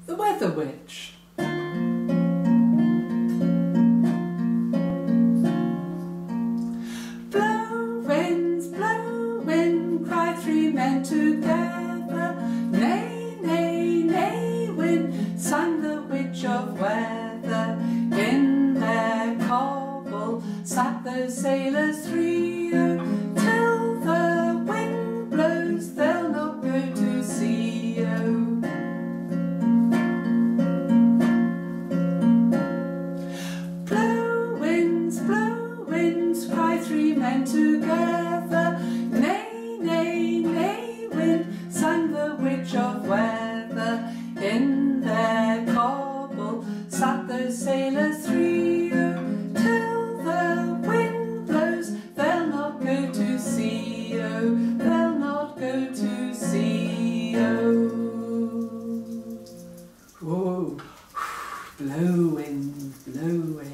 The Weather Witch. Blow, wind, cry three men together. Nay, nay, nay, wind, sang the witch of weather. In their coble sat those sailors three, till the wind blows they'll not go to sea, Blow winds, cry three men together. Nay, nay, nay, wind, sang the witch of weather. In their coble sat those sailors three, till the wind blows they'll not go to sea, they'll not go to sea, Whoa, blow wind, blow wind.